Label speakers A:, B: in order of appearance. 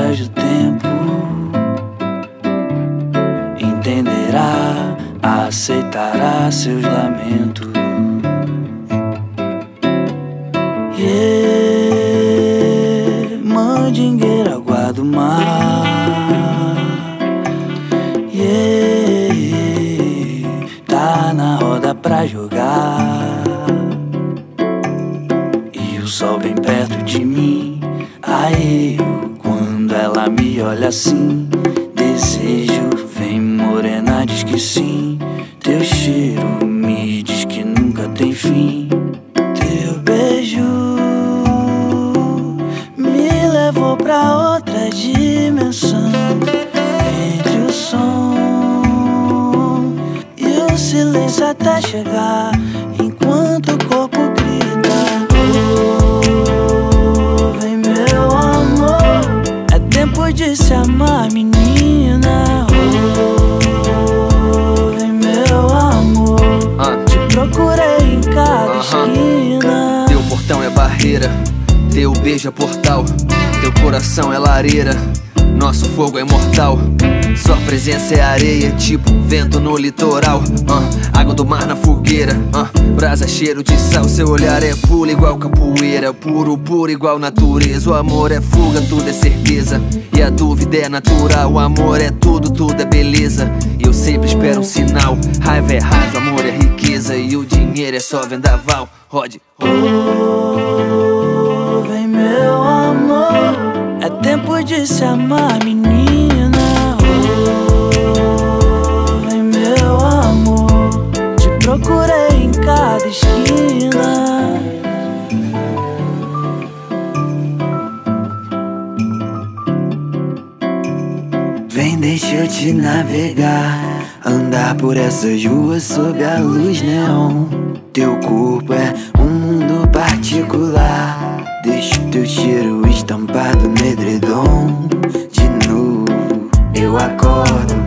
A: atrás do tempo, entenderá, aceitará seus lamentos. Mandingueira, água do mar. Tá na roda pra jogar. E o sol bem perto de mim. Aí quando ela me olha assim, desejo, vem morena, diz que sim. Teu cheiro me diz que nunca tem fim. Teu beijo me levou pra outra dimensão. Entre o som e o silêncio até chegar, enquanto o corpo grita: oh, vem meu amor, é tempo de se amar, menina. Oh, vem meu amor, te procurei em cada esquina.
B: Teu portão é barreira, teu beijo é portal, teu coração é lareira, nosso fogo é mortal. Sua presença é areia, tipo vento no litoral. Água do mar na fogueira, brasa, cheiro de sal. Seu olhar é puro igual capoeira, puro, puro igual natureza. O amor é fuga, tudo é certeza, e a dúvida é natural. O amor é tudo, tudo é beleza, e eu sempre espero um sinal. Raiva é raiva, amor é riqueza, e o dinheiro é só vendaval. Rode.
A: Oh, vem meu amor, é tempo de se amar, menina. Oh, vem meu amor, te procurei em cada esquina. Vem, deixa eu te navegar, andar por essas ruas sob a luz neon. Teu corpo é um mundo particular, deixa o teu cheiro estampado no edredom. De novo eu acordo